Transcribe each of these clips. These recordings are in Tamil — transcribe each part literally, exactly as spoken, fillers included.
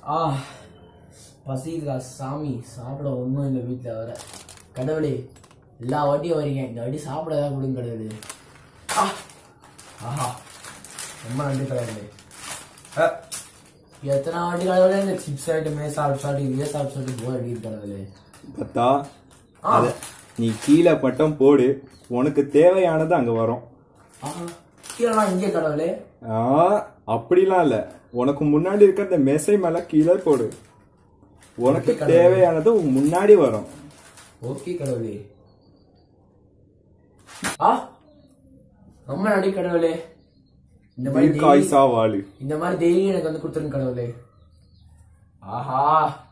ஆ பசிக்குதா சாமி, சாப்பிட ஒன்றும் இல்லை வீட்டில் வர. கடவுளே, எல்லா வாட்டியும் வரீங்க, இந்த வாட்டி சாப்பிட ஏதாவது கொடுங்க கடவுளே. ஆ ஆஹா, ரொம்ப நன்றி கடவுளே. எத்தனை வாட்டி கடவுளே இந்த சிப்ஸ் ஐட்டமே சாப்பிட்டு சாப்பிட்டு இதே சாப்பிட்டு சாப்பிட்டு போர் அடிக்கிட்டு கடவுளே. பத்தா நீ கீழே பட்டம் போடு, உனக்கு தேவையானது அங்க வரும். கீழே இங்கே கடவுளே. ஆ அப்படிலாம் இல்ல, உனக்கு முன்னாடி இருக்கிற இந்த மெசை மேல கீழே போடு, உனக்கு தேவையானது முன்னாடி வரும். ஓகே கடவுளே. ஆ ரொம்ப நன்றி கடவுளே. இந்த மாதிரி காய்சா வாழு, இந்த மாதிரி டெய்லி எனக்கு வந்து கொடுத்துருங்க கடவுளே. ஆஹா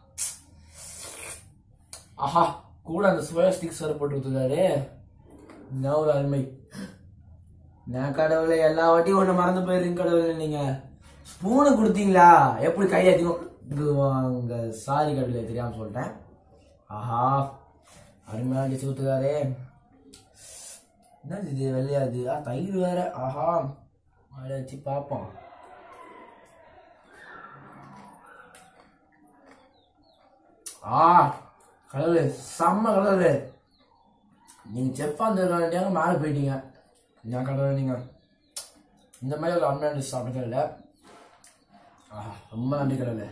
ஆஹா, கூட அந்த சோயா ஸ்டிக்ஸ் வர போட்டு கொடுத்துருக்காரு. என்ன ஒரு அருமை. நான் கடவுளே, எல்லா வாட்டியும் ஒண்ணு மறந்து போயிருங்க கடவுளே. நீங்க ஸ்பூனு கொடுத்தீங்களா, எப்படி கையை அதிகம் சாரி கடவுளே, தெரியாம சொல்லிட்டேன். ஆஹா, அருமையா அடிச்சு கொடுத்துருக்காரு. என்ன இது வெள்ளையாது, ஆ தயிர் வேற. ஆஹா, அதை வச்சு பார்ப்போம். ஆ கடவுளே, செம்ம கடவுளே. நீங்க செப்பா இருந்திருக்காங்க, மேலே போயிட்டீங்க. என்ன கடவுளே, நீங்க இந்த மாதிரி ஒரு அம்மா டிஷ் சாப்பிட்டதே இல்லை. ஆஹா, ரொம்ப நன்றி கடவுளே.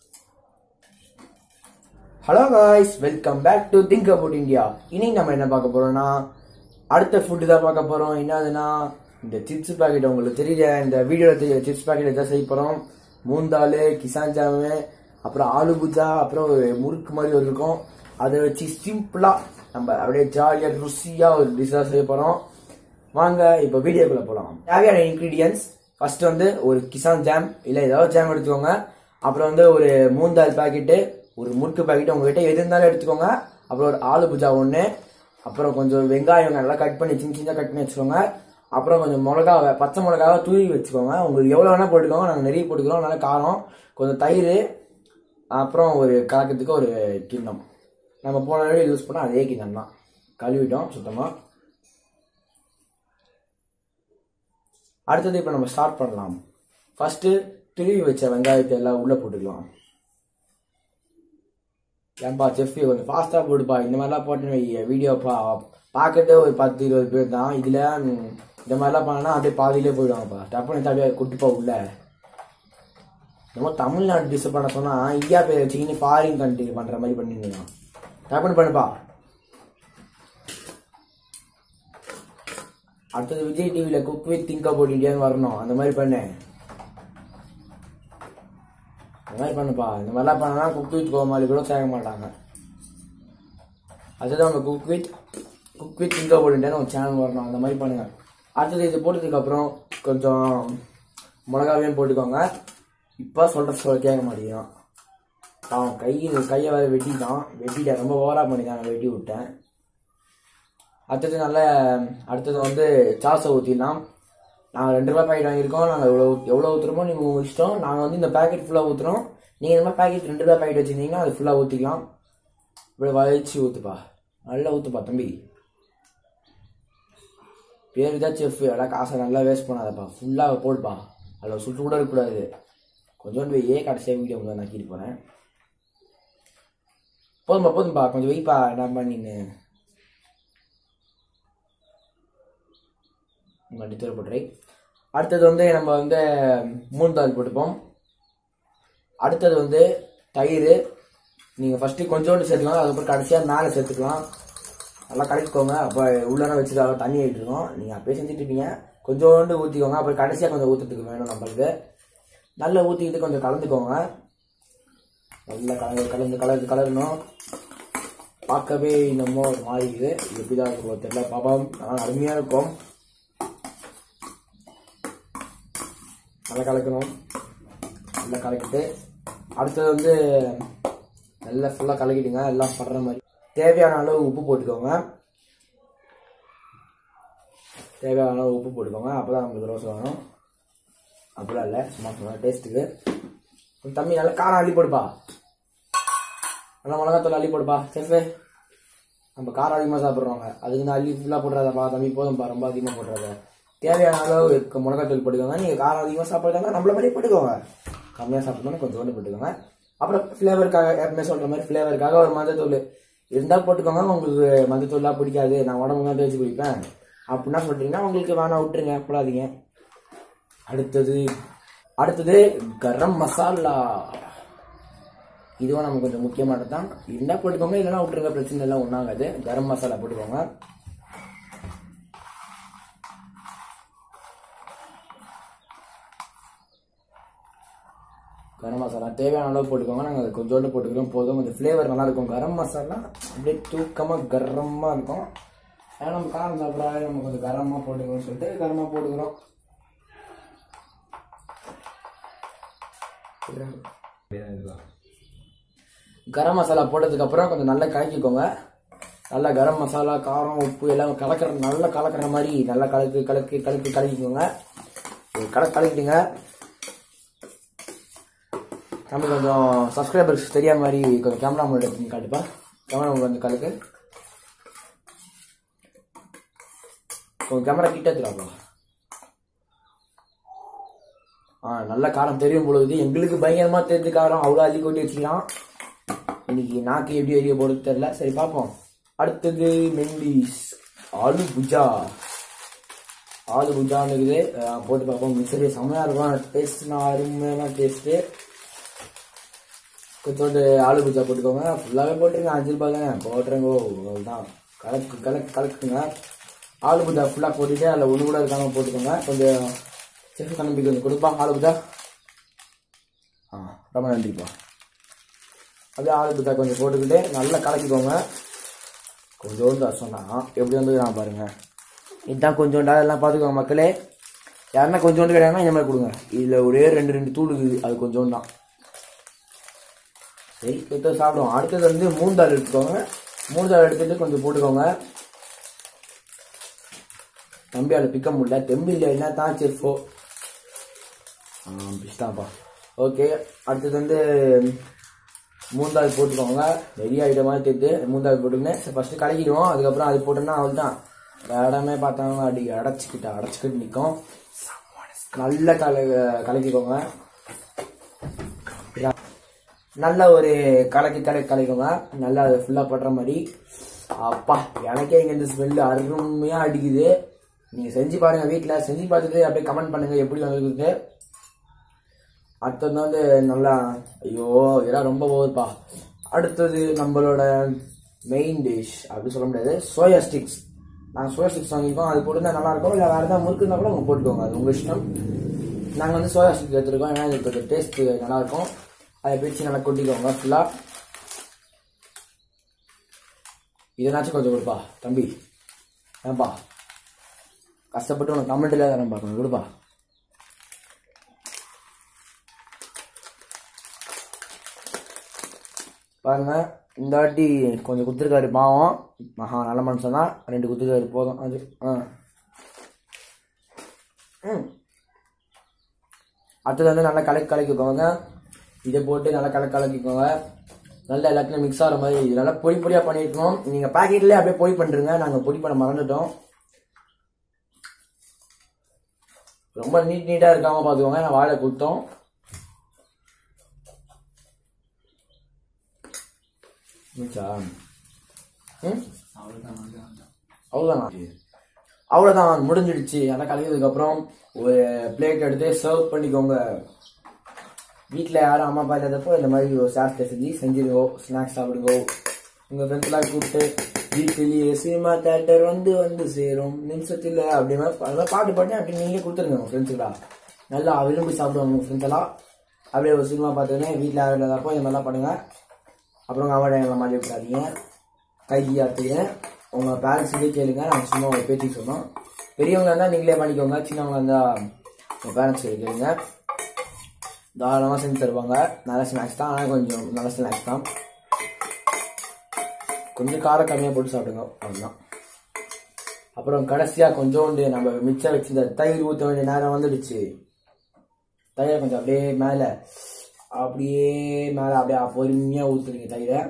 Hello guys, welcome back to think about India. இன்னைக்கு நம்ம என்ன பார்க்க போறோம்னா, அடுத்த ஃபுட்டு தான் பார்க்க போறோம். என்னதுன்னா, இந்த சிப்ஸ் பாக்கெட் உங்களுக்கு தெரியல, இந்த வீடியோல தெரியல சிப்ஸ் பாக்கெட் தான் செய்ய போறோம். மூந்தாலு, கிசான் ஜாமு, அப்புறம் ஆலு புஜா, அப்புறம் ஒரு முறுக்கு மாதிரி ஒரு இருக்கும். அதை வச்சு சிம்பிளா நம்ம அப்படியே ஜாலியா ருசியா ஒரு டிஷ்ஷா செய்ய போறோம். வாங்க இப்ப வீடியோக்குள்ள போலாம். தேவையான இன்கிரீடியன்ஸ், ஃபர்ஸ்ட் வந்து ஒரு கிசான் ஜாம் இல்ல ஏதாவது ஜாம் எடுத்துக்கோங்க. அப்புறம் வந்து ஒரு மூந்தால் பாக்கெட்டு, ஒரு முறுக்கு பாக்கெட்டு உங்ககிட்ட எது இருந்தாலும் எடுத்துக்கோங்க. அப்புறம் ஒரு ஆலு புஜா ஒன்று, அப்புறம் கொஞ்சம் வெங்காயம் நல்லா கட் பண்ணி சின்ன சின்ன கட் பண்ணி வச்சுக்கோங்க. அப்புறம் கொஞ்சம் மிளகாவை, பச்சை மிளகாவை தூவி வச்சுக்கோங்க. உங்களுக்கு எவ்வளோ வேணா போட்டுக்கோங்க, நாங்கள் நிறைய போட்டுக்கிறோம், நல்லா காரம். கொஞ்சம் தயிர், அப்புறம் ஒரு கலக்கிறதுக்கு ஒரு கிண்ணம். நம்ம போன வீடியோ யூஸ் பண்ணால் அதே கிண்ணம் தான், கழுவிட்டோம் சுத்தமாக. அடுத்தது இப்போ நம்ம ஸ்டார்ட் பண்ணலாம். ஃபர்ஸ்ட் துருவி வச்ச வெங்காயத்தை எல்லாம் உள்ள போட்டுக்கலாம். ஏன்பா செஃப் கொஞ்சம் ஃபாஸ்டா போடுப்பா, இந்த மாதிரிலாம் போட்டு வீடியோ பா பார்க்கறதே ஒரு பத்து இருபது பேர் தான். இதுல இந்த மாதிரிலாம் பண்ணா அப்படியே பாதியிலே போயிடுவாங்கப்பா. டப்புனு தவிர குட்டிப்பா உள்ள. நம்ம தமிழ்நாடு டிஷ் பண்ண சொன்னா இந்தியா பேர் வச்சுக்கின்னு ஃபாரின் கண்ட்ரி பண்ற மாதிரி பண்ணிருந்தீங்க. டப்புனு பண்ணுப்பா. அடுத்தது விஜய் டிவில குக் வித் திங்க் அபவுட் இந்தியான்னு வரணும், அந்த மாதிரி பண்ணு. இந்த மாதிரி பண்ணுப்பா. இந்த மாதிரிலாம் பண்ணா குக் வித் கோமாளி கூட சேர்க்க மாட்டாங்க. அதுதான் உங்க cook with cook with think about இந்தியான்னு ஒரு சேனல் வரணும், அந்த மாதிரி பண்ணுங்க. அடுத்தது இது போட்டதுக்கு அப்புறம் கொஞ்சம் மிளகாவையும் போட்டுக்கோங்க. இப்போ சொல்ற சொல்ல கேட்க மாட்டேங்கிறான். அவன் கை கையை வேற வெட்டிட்டான், வெட்டிட்டேன் ரொம்ப ஓவரா பண்ணிட்டான், வெட்டி விட்டேன். அடுத்தது நல்ல அடுத்தது வந்து சாஸை ஊற்றிடலாம். நாங்கள் ரெண்டு ரூபாய் பாக்கெட் வாங்கியிருக்கோம். நாங்கள் எவ்வளோ எவ்வளோ ஊற்றுறோமோ நீங்கள் முடிச்சிட்டோம். நாங்கள் வந்து இந்த பேக்கெட் ஃபுல்லாக ஊற்றுறோம். நீங்கள் இந்த மாதிரி பேக்கெட் ரெண்டு ரூபாய் பாக்கெட் வச்சுருந்தீங்கன்னா அது ஃபுல்லாக ஊற்றிக்கலாம். இப்படி வளைச்சி ஊற்றுப்பா, நல்லா ஊற்றுப்பா தம்பி. பேர் தான் செஃப், எல்லாம் காசை நல்லா வேஸ்ட் பண்ணாதப்பா, ஃபுல்லாக போடுப்பா. அதில் சுட்டு கூட இருக்கக்கூடாது. கொஞ்சோண்டு ஏ கடைசியாக வீடியோ நான் நக்கிட்டு போகிறேன். போதும்பா போதும்பா, கொஞ்சம் வெயிப்பா. என்ன பண்ணின்னு மண்டித்தூர் போட்டுரை. அடுத்தது வந்து நம்ம வந்து மூந்தால் போட்டுப்போம். அடுத்தது வந்து தயிர். நீங்கள் ஃபஸ்ட்டு கொஞ்சோண்டு சேர்த்துக்கோங்க, அதுக்கப்புறம் கடைசியாக மேலே சேர்த்துக்கலாம். நல்லா கலக்கிக்கோங்க. அப்போ உள்ளார வச்சு தண்ணி ஆகிட்டு இருக்கோம், நீங்கள் அப்பயே செஞ்சுட்டு இருப்பீங்க. கொஞ்சோண்டு ஊற்றிக்கோங்க, அப்புறம் கடைசியாக கொஞ்சம் ஊற்றுறதுக்கு வேணும் நம்மளுக்கு. நல்லா ஊற்றிக்கிட்டு கொஞ்சம் கலந்துக்கோங்க. நல்லா கலந்து கலந்து கலந்து கலரணும். பார்க்கவே என்னமோ ஒரு மாதிரி இது எப்படிதான் இருக்கும் தெரியல பாப்போம். ஆனால் அருமையாக இருக்கும். நல்லா கலக்கணும். நல்லா கலக்கிட்டு அடுத்தது வந்து நல்லா ஃபுல்லாக கலக்கிடுங்க, எல்லாம் படுற மாதிரி. தேவையான அளவு உப்பு போட்டுக்கோங்க. தேவையான அளவு உப்பு போட்டுக்கோங்க, அப்போ தான் நம்மளுக்கு ரோஸ் வரும். அப்படிலாம் இல்லை, சும்மா சொன்னால் டேஸ்ட்டுக்கு. தம்பி நல்லா காரம் அள்ளி போடுப்பா, நல்லா மிளகாத்தூள் அள்ளி போடுப்பா. செஃபு நம்ம காரம் அதிகமாக சாப்பிட்றவங்க, அதுக்கு நான் அள்ளி ஃபுல்லாக போடுறதப்பா. தம்பி போதும்ப்பா, ரொம்ப அதிகமாக போடுறத. தேவையான அளவு மிளகாத்தூள் போட்டுக்கோங்க. நீங்கள் காரம் அதிகமாக சாப்பிட்றாங்க நம்மள மாதிரி போட்டுக்கோங்க. கம்மியாக சாப்பிடணும்னு கொஞ்சோண்டு போட்டுக்கோங்க. அப்புறம் ஃப்ளேவருக்காக எப்பவுமே சொல்ற மாதிரி ஃப்ளேவருக்காக ஒரு மஞ்சத்தூள் இருந்தால் போட்டுக்கோங்க. உங்களுக்கு மஞ்சத்தூள்லாம் பிடிக்காது, நான் உடம்புங்க தேய்ச்சி குடிப்பேன் அப்படின்னா சொல்லிட்டீங்கன்னா உங்களுக்கு வேணா விட்டுருங்க, போடாதீங்க. அடுத்தது அடுத்தது கரம் மசாலா. இதுவும் நமக்கு கொஞ்சம் முக்கியமானது தான். இருந்தால் போட்டுக்கோங்க, இல்லைன்னா விட்டுருங்க, பிரச்சனை எல்லாம் ஒன்றாகாது. கரம் மசாலா போட்டுக்கோங்க. கரம் மசாலா தேவையான அளவு போட்டுக்கோங்க. நாங்கள் அதை கொஞ்சோண்டு போட்டுக்கிறோம் போதும். கொஞ்சம் ஃப்ளேவர் நல்லா இருக்கும். கரம் மசாலா அப்படியே தூக்கமாக கரமாக இருக்கும். ஏன்னா நம்ம காரம் சாப்பிடாது, நம்ம கொஞ்சம் கரமாக போட்டுக்கணும்னு சொல்லிட்டு கரமாக போட்டுக்கிறோம். கரம் மசாலா போட்டதுக்கப்புறம் கொஞ்சம் நல்லா கலக்கிக்கோங்க. நல்லா கரம் மசாலா, காரம், உப்பு எல்லாம் கலக்கிற நல்லா கலக்கிற மாதிரி நல்லா கலக்கு கலக்கி கலக்கி கலக்கிக்கோங்க. கலக்கு கலக்கிட்டுங்க. நம்ம கொஞ்சம் சப்ஸ்கிரைபர்ஸ் தெரியாத மாதிரி கொஞ்சம் கேமரா மூலம் எடுத்து காட்டுப்பா. கேமரா மூலம் வந்து கலக்கு. கொஞ்சம் கேமரா கிட்ட எடுத்துடாப்பா. ஆ நல்லா காரம் தெரியும் பொழுது எங்களுக்கு பயங்கரமா தெரிஞ்சு காரம் அவ்வளோ அதிக கொட்டி வச்சுக்கலாம். இன்னைக்கு நாக்கு எப்படி எரிய போடுறது தெரியல. சரி பார்ப்போம். அடுத்தது மெண்டிஸ் ஆலு புஜா. ஆலு புஜான்னு இருக்குது, போட்டு பார்ப்போம். மிக்சரி செம்மையா இருக்கும். டேஸ்ட்னா அருமையான டேஸ்ட்டு. கொஞ்சோண்டு ஆலு புஜா போட்டுக்கோங்க. ஃபுல்லாகவே போட்டுருங்க, அஞ்சு ரூபாய் தானே போட்டுருங்கோ. அவ்வளோதான். கலக்கு கலக்கு கலக்குங்க. ஆலு புஜா ஃபுல்லாக போட்டுட்டு அதில் ஒன்று கூட இருக்காமல் போட்டுக்கோங்க. கொஞ்சம் செஃப் தம்பி கொஞ்சம் கொடுப்பா ஆலு புஜா. ஆ ரொம்ப நன்றிப்பா. அப்படியே ஆலு புஜா கொஞ்சம் போட்டுக்கிட்டு நல்லா கலக்கிக்கோங்க. கொஞ்சோண்டு ரசம்னா எப்படி வந்து நான் பாருங்க. இதுதான் கொஞ்சோண்டா எல்லாம் பார்த்துக்கோங்க மக்களே. யாருன்னா கொஞ்சோண்டு கிடையாதுன்னா இந்த மாதிரி கொடுங்க. இதில் ஒரே ரெண்டு ரெண்டு தூள் இருக்குது, அது கொஞ்சோண்டு தான். சரி எடுத்து சாப்பிடுவோம். அடுத்தது வந்து மூணு தாள் எடுத்துக்கோங்க. மூணு தாள் எடுத்துட்டு கொஞ்சம் போட்டுக்கோங்க. தம்பியால் பிக்க முடியல, தெம்பு இல்லை, என்ன தான் செஃபோ பிஸ்தாப்பா. ஓகே அடுத்தது வந்து மூந்தாள் போட்டுக்கோங்க. நிறைய ஐட்டமாக சேர்த்து மூந்தாள் போட்டுக்கினேன். ஃபர்ஸ்ட் கலக்கிடுவோம். அதுக்கப்புறம் அது போட்டோம்னா அவள் தான் இடமே பார்த்தாங்க அடி அடைச்சிக்கிட்ட அடைச்சிக்கிட்டு நிற்கும். நல்லா கல கலக்கிக்கோங்க. நல்லா ஒரு கலக்கி கலக்கி கலக்கிக்கோங்க. நல்லா அது ஃபுல்லாக படுற மாதிரி. அப்பா எனக்கே இங்கே இந்த ஸ்மெல்லு அருமையாக அடிக்குது. நீங்கள் செஞ்சு பாருங்கள், வீட்டில் செஞ்சு பார்த்துட்டு அப்படியே கமெண்ட் பண்ணுங்கள் எப்படி வந்துருக்கு. அடுத்தது வந்து நல்லா ஐயோ இதெல்லாம் ரொம்ப போகுதுப்பா. அடுத்தது நம்மளோட மெயின் டிஷ் அப்படி சொல்ல முடியாது, சோயா ஸ்டிக்ஸ். நாங்கள் சோயா ஸ்டிக்ஸ் வாங்கியிருக்கோம். அது போட்டுருந்தா நல்லாயிருக்கும். இல்லை வேறு ஏதாவது முறுக்கு இருந்தால் கூட அவங்க போட்டுக்கோங்க, அது உங்கள் இஷ்டம். நாங்கள் வந்து சோயா ஸ்டிக்ஸ் எடுத்துருக்கோம். ஏன்னா இதுக்கு டேஸ்ட்டு நல்லாயிருக்கும். அதை பிரித்து நல்லா கொட்டிக்கோங்க ஃபுல்லாக. இதனாச்சும் கொஞ்சம் கொடுப்பா தம்பி. ஏன்பா கஷ்டப்பட்டு உனக்கு கமெண்ட்டில் தரேன் பார்க்கணும், கொடுப்பா. பாருங்க இந்த வாட்டி கொஞ்சம் குத்துருக்காரு பாவம். மகா நல்ல மனுஷன் தான். ரெண்டு குத்துருக்காரு போதும் அது. ஆ ம் அடுத்தது வந்து நல்லா கலக்கி கலக்கிக்கோங்க. இதை போட்டு நல்லா கலக்கி கலக்கிக்கோங்க. நல்லா எல்லாத்துலையும் மிக்ஸ் ஆகிற மாதிரி இது நல்லா பொடி பொடியாக பண்ணியிருக்கணும். நீங்கள் பேக்கெட்லேயே அப்படியே பொடி பண்ணுறீங்க, நாங்கள் பொடி பண்ண மறந்துட்டோம். ரொம்ப நீட் நீட்டாக இருக்காமல் பார்த்துக்கோங்க. நான் வாழை கொடுத்தோம். அவ்வளோதான் அவ்வளோதான் முடிஞ்சிடுச்சு. அதெல்லாம் கலந்ததுக்கு அப்புறம் ஒரு பிளேட் எடுத்து சர்வ் பண்ணிக்கோங்க. வீட்டில் யாரும் அம்மா அப்பா இல்லாதப்போ இந்த மாதிரி ஒரு சாஸ்ட்டை செஞ்சு செஞ்சிருங்கோ. ஸ்நாக்ஸ் சாப்பிடுங்கோ. உங்கள் ஃப்ரெண்ட்ஸ்லாம் கூப்பிட்டு வீட்டிலேயே சினிமா தேட்டர் வந்து வந்து சேரும் நிமிஷத்தில் அப்படின்னா அதெல்லாம் பாட்டு பாட்டு அப்படி நீங்களே கொடுத்துருங்க உங்கள் ஃப்ரெண்ட்ஸுக்கெல்லாம். நல்லா விரும்பி சாப்பிடுவாங்க உங்கள் ஃப்ரெண்ட்ஸ் எல்லாம். அப்படியே ஒரு சினிமா பார்த்துக்கினே வீட்டில் யாரும் இல்லாதப்போ இந்த மாதிரிலாம் பண்ணுங்கள். அப்புறம் அவார்டு எங்களை மாட்டி விட்டுறாதீங்க. கைதி ஆற்றுங்க. உங்கள் பேரண்ட்ஸுக்கே கேளுங்க. நாங்கள் சும்மா ஒரு பேச்சு சொன்னோம். பெரியவங்க இருந்தால் நீங்களே பண்ணிக்கோங்க. சின்னவங்க இருந்தால் உங்கள் பேரண்ட்ஸ் கேளுங்க. தாராளமாக செஞ்சு தருவாங்க. நல்ல ஸ்நாக்ஸ் தான், ஆனால் கொஞ்சம் நல்ல ஸ்நாக்ஸ் தான். கொஞ்சம் காரம் கம்மியாக போட்டு சாப்பிடுங்க, அவ்வளோதான். அப்புறம் கடைசியாக கொஞ்சோண்டு நம்ம மிச்சம் வச்சிருந்த தயிர் ஊற்ற வேண்டிய நேரம் வந்துடுச்சு. தயிரை கொஞ்சம் அப்படியே மேலே அப்படியே மேலே அப்படியே பொறுமையாக ஊற்றுறீங்க தயிரை.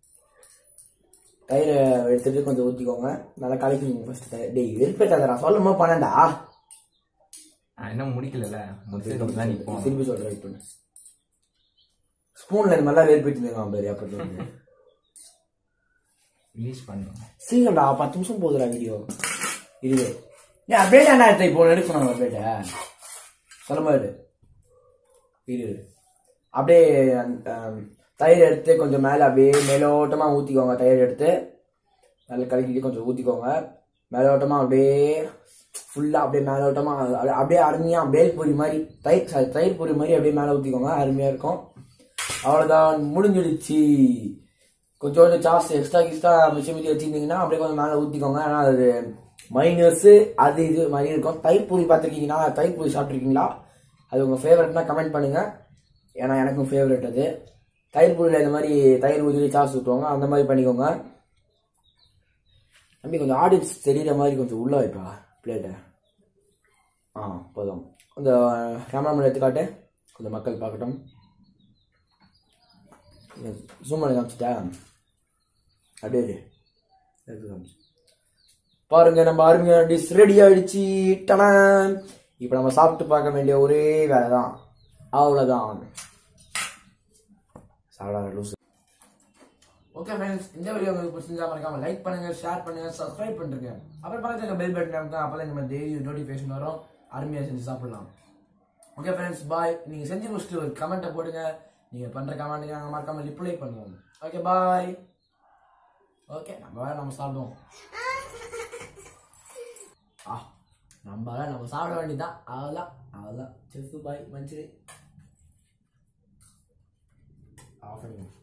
தயிரை எடுத்துட்டு கொஞ்சம் ஊற்றிக்கோங்க. நல்லா கலக்கிங்க ஃபர்ஸ்ட். தயிர் டேய் வெறுப்பேற்றாத, நான் சொல்லும்போது பண்ணண்டா. இன்னும் முடிக்கல. திருப்பி சொல்கிறேன். இப்போ ஸ்பூன்ல இந்த மாதிரிலாம் வேறு போயிட்டு பேரு அப்படி ரிலீஸ் பண்ணுவோம். சீக்கிரம்டா பத்து நிமிஷம் போகுதுடா வீடியோ. இது ஏன் அப்படியே என்ன எடுத்து இப்போ எடுக்கணும் அப்படியே சொல்ல மாதிரி இது அப்படியே தயிர் எடுத்து கொஞ்சம் மேலே அப்படியே மேலோட்டமாக ஊற்றிக்கோங்க. தயிர் எடுத்து நல்லா கலக்கிட்டு கொஞ்சம் ஊற்றிக்கோங்க. மேலோட்டமாக அப்படியே ஃபுல்லாக அப்படியே மேலோட்டமாக அப்படியே அருமையாக பேல் பொரி மாதிரி தயிர் சாரி தயிர் பொரி மாதிரி அப்படியே மேலே ஊற்றிக்கோங்க. அருமையாக இருக்கும். அவ்வளோதான், முடிஞ்சிடுச்சு. கொஞ்சம் கொஞ்சம் சாஸ் எக்ஸ்ட்ரா கிஸ்ட்ரா மிச்சம் மிச்சம் வச்சுருந்தீங்கன்னா அப்படியே கொஞ்சம் மேலே ஊற்றிக்கோங்க. ஆனால் அது மைனஸு அது இது மாதிரி இருக்கும். தயிர் பூரி பார்த்துருக்கீங்கன்னா தயிர் பூரி சாப்பிட்ருக்கீங்களா? அது உங்கள் ஃபேவரட்னா கமெண்ட் பண்ணுங்கள். ஏன்னா எனக்கும் ஃபேவரட் அது. தயிர் பூரியில் இந்த மாதிரி தயிர் ஊற்றி சாஸ் ஊற்றுவாங்க, அந்த மாதிரி பண்ணிக்கோங்க. தம்பி கொஞ்சம் ஆடியன்ஸ் தெரியுற மாதிரி கொஞ்சம் உள்ளே வைப்பா பிளேட்டை. ஆ போதும். கொஞ்சம் கேமராமேன் எடுத்துக்காட்டு, கொஞ்சம் மக்கள் பார்க்கட்டும். ஜூம் பண்ணி காமிச்சிட்டா அப்படியே எடுத்து காமிச்சு பாருங்க. நம்ம அருமையான டிஷ் ரெடி ஆயிடுச்சு. டனான். இப்போ நம்ம சாப்பிட்டு பார்க்க வேண்டிய ஒரே வேலை தான், அவ்வளோதான். சாப்பிடாத லூஸ். ஓகே ஃப்ரெண்ட்ஸ், இந்த வீடியோ உங்களுக்கு பிடிச்சிருந்தா மறக்காம லைக் பண்ணுங்க, ஷேர் பண்ணுங்க, சப்ஸ்கிரைப் பண்ணுங்க. அப்புறம் பக்கத்துல பெல் பட்டன் அமுக்குங்க. அப்பதான் நம்ம டெய்லி நோட்டிஃபிகேஷன் வரும். அருமையாக செஞ்சு சாப்பிடலாம். Okay friends, bye. நீங்க செஞ்சு முடிச்சுட்டு ஒரு கமெண்ட்டை போடுங்க. நீங்க பண்ற கமெண்ட்டுக்கு நாங்கள் மறக்காம ரிப்ளை பண்ணுவோம். Okay bye. ஓகே நம்ம வேலை நம்ம சாப்பிடுவோம். ஆ நம்ம வேலை நம்ம சாப்பிட வேண்டியதுதான். அவ்வளோதான் அவ்வளோதான். செஃப் பாய் மஞ்சள் ஆஃப் பண்ணுங்க.